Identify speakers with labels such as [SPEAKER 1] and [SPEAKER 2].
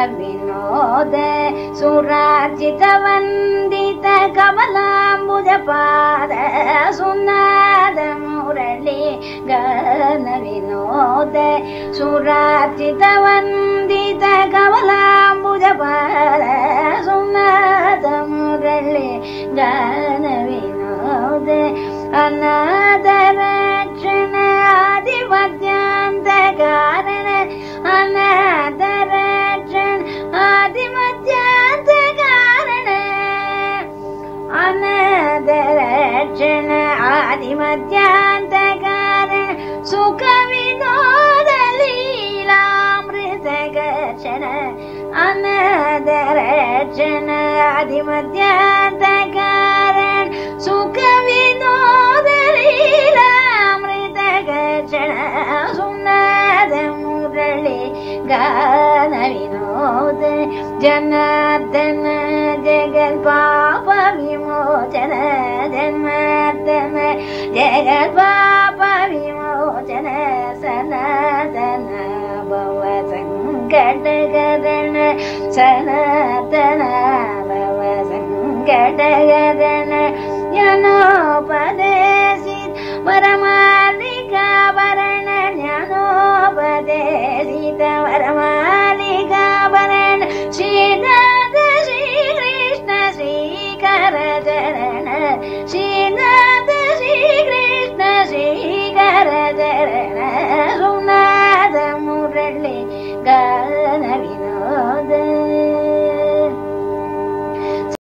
[SPEAKER 1] विनोद सुरार्जित वन्दित कमलाम्बुजपाद सुनाद मुरली गान विनोद सुरार्जित वन्दित कमलाम्बुजपाद सुनाद मुरली गान विनोद अनाद रक्षण आदिमध्यांत कारण अनाद रक्षण आदिमध्यांत कारण अनाद रक्षण आदिमध्यांत कारण सुख विनोद लीलामृत गर्षण अनाद रक्षण आदिमध्यांत कारण सुख विनोद लीलामृत गर्षण सुनाद मुरली गान विनोद जनार्दन जगत्पाप विमोचन जनार्दन जगत्पाप विमोचन सनातन भव संकटहरण सनातन भव संकटहरण ज्ञानोपदेशित वरमालिका वरण ज्ञानोपदेशित वरमालिका वरण श्रीनाथ श्रीकृष्ण श्रीकर चरण श्री